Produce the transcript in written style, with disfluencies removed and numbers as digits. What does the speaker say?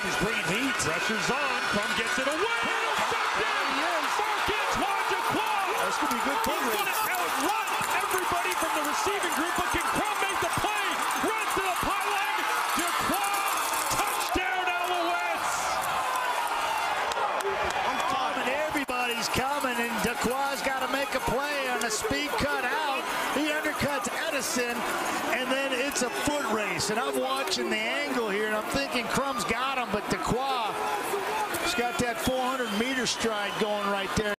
is bringing heat. Pressure's on. Crum gets it away. Marc-Antoine Dequoy. That's going to be a good foot race. He's going to outrun everybody from the receiving group, but can Crum make the play? Runs to the pylon. Dequoy, touchdown Alouettes. And everybody's coming, and Dequoy's got to make a play on a speed cut out. He undercuts Edison, and then it's a foot race. And I'm watching the angle here, and I'm thinking Crum's got him, but Dequoy's got that 400-meter stride going right there.